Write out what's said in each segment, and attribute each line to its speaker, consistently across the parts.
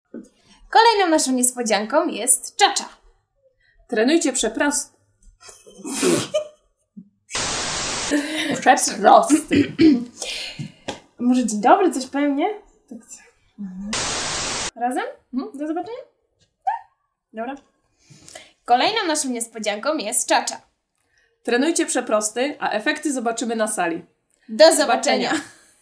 Speaker 1: Kolejną naszą niespodzianką jest czacza.
Speaker 2: Trenujcie przeprosty.
Speaker 1: Może dzień dobry, coś powiem, nie? Tak. Razem? Do zobaczenia? Tak? Dobra. Kolejną naszą niespodzianką jest czacza.
Speaker 2: Trenujcie przeprosty, a efekty zobaczymy na sali.
Speaker 1: Do zobaczenia.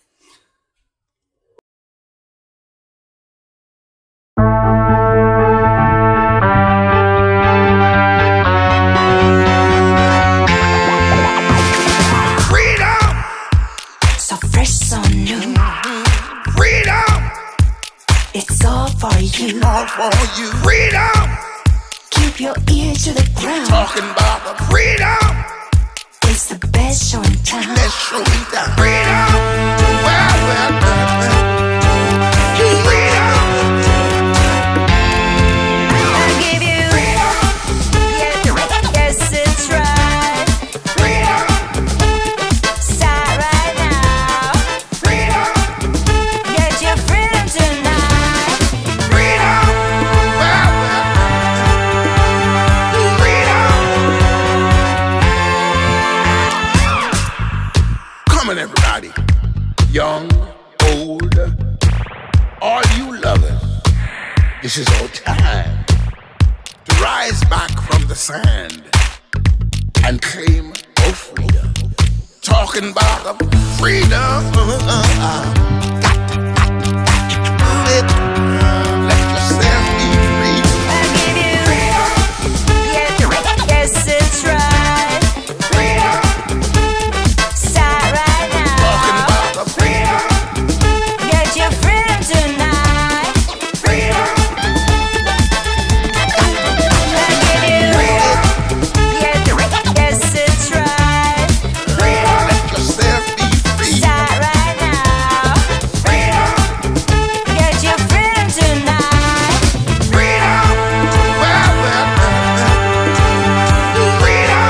Speaker 3: It's all for you. All for you. Freedom. Keep your ear to the ground. Talking about the freedom. It's the best show in town. Best show in town. Freedom. Well, well, well, well. Freedom. I'll give you freedom. Yes, it's right. Freedom. Start right now. Freedom. Get your freedom tonight. Freedom. Well, well. Freedom. Come on, everybody. Young, old, all you lovers. This is our time to rise back from the sand and claim our freedom. Talking about the freedom. Let yourself be free. I'll give you freedom. Yes, it's right. Freedom. Start right now. Talking about the freedom. Get your freedom tonight. Freedom. I'll give you freedom. Yes, it's right. Freedom. Let yourself be free. Start right now. Freedom. Get your freedom tonight. Freedom. Well, well, well, well. Freedom.